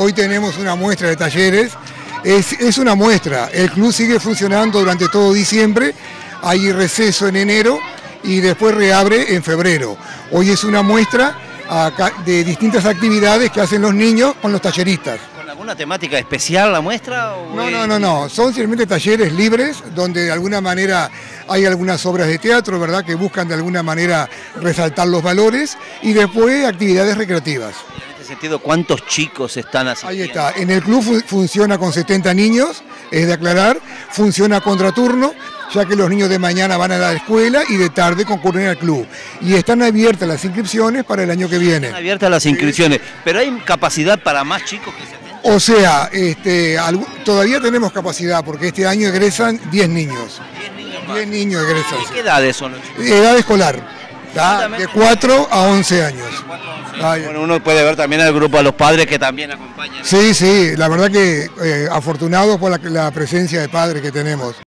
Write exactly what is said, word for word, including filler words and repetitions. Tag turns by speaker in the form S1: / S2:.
S1: hoy tenemos una muestra de talleres, es, es una muestra, el club sigue funcionando durante todo diciembre, hay receso en enero y después reabre en febrero. Hoy es una muestra acá, de distintas actividades que hacen los niños con los talleristas.
S2: ¿Con alguna temática especial la muestra? O
S1: No,
S2: es...
S1: no, no, no, son simplemente talleres libres donde de alguna manera hay algunas obras de teatro, ¿verdad?, que buscan de alguna manera resaltar los valores y después actividades recreativas.
S2: En este sentido, ¿cuántos chicos están asistiendo?
S1: Ahí está, en el club fu funciona con setenta niños, es de aclarar, funciona a contraturno, ya que los niños de mañana van a la escuela y de tarde concurren al club. Y están abiertas las inscripciones para el año que viene.
S2: Están abiertas las inscripciones, sí. Pero hay capacidad para más chicos que se atenden.
S1: O sea, este, todavía tenemos capacidad porque este año egresan diez niños.
S2: diez niños más.
S1: diez niños egresan.
S2: ¿De qué edades son los chicos?
S1: Edad escolar, ¿tá? De cuatro a once años.
S2: Bueno, uno puede ver también el grupo de los padres que también acompañan.
S1: Sí, sí, la verdad que eh, afortunados por la, la presencia de padres que tenemos.